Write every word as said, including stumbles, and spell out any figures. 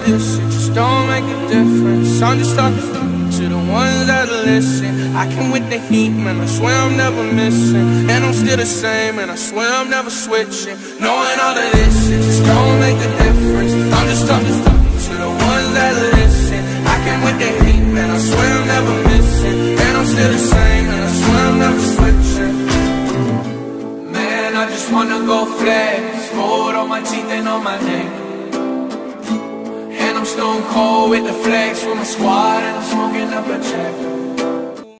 of this, it just don't make a difference. I'm just talking to the ones that listen. I can with the heat, man, I swear I'm never missing. And I'm still the same, and I swear I'm never switching. Knowing all of this, it just don't make a difference. I'm just talking to the ones that listen. I can with the heat, man, I swear I'm never missing. And I'm still the same, and I swear I'm never switching. Man, I just wanna go flex, gold on my teeth and on my neck. And I'm stone cold with the flex with my squad, and I'm smoking up a check.